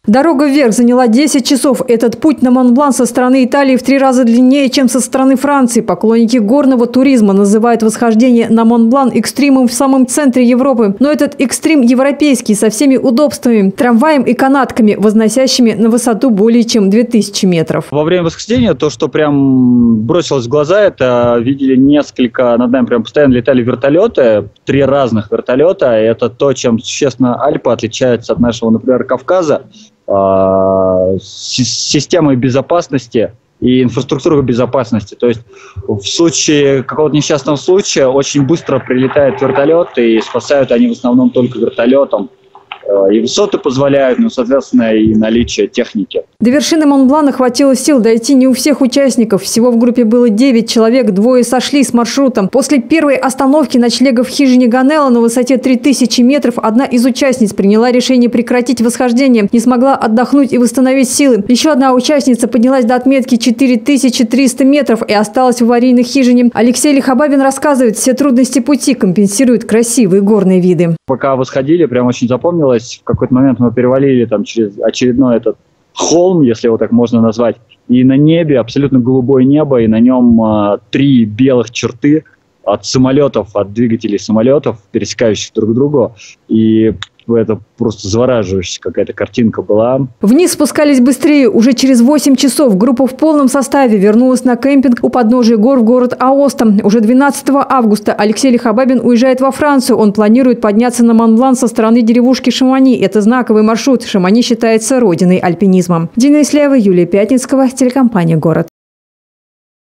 Дорога вверх заняла 10 часов. Этот путь на Монблан со стороны Италии в 3 раза длиннее, чем со стороны Франции. Поклонники горного туризма называют восхождение на Монблан экстримом в самом центре Европы. Но этот экстрим европейский, со всеми удобствами, трамваем и канатками, возносящими на высоту более чем 2000 метров. Во время восхождения то, что прям бросилось в глаза, это видели несколько, над нами прям постоянно летали вертолеты, 3 разных вертолета. Это то, чем существенно Альпы отличаются от нашего, например, Кавказа. Системой безопасности и инфраструктурой безопасности. То есть в случае какого-то несчастного случая очень быстро прилетает вертолет, и спасают они в основном только вертолетом. И высоты позволяют, но, соответственно, и наличие техники. До вершины Монблана хватило сил дойти не у всех участников. Всего в группе было 9 человек, 2 сошли с маршрутом. После первой остановки ночлега в хижине Ганелла на высоте 3000 метров одна из участниц приняла решение прекратить восхождение. Не смогла отдохнуть и восстановить силы. Еще одна участница поднялась до отметки 4300 метров и осталась в аварийной хижине. Алексей Лихобабин рассказывает, все трудности пути компенсируют красивые горные виды. Пока восходили, прям очень запомнилось. В какой-то момент мы перевалили там через очередной этот холм, если его так можно назвать, и на небе абсолютно голубое небо, и на нем 3 белых черты от самолетов, от двигателей самолетов, пересекающих друг друга. И это просто завораживающая какая-то картинка была. Вниз спускались быстрее. Уже через 8 часов группа в полном составе вернулась на кемпинг у подножия гор в город Аоста. Уже 12 августа Алексей Лихобабин уезжает во Францию. Он планирует подняться на Монблан со стороны деревушки Шамани. Это знаковый маршрут. Шамани считается родиной альпинизма. Дина Ислеева, Юлия Пятницкого, телекомпания «Город».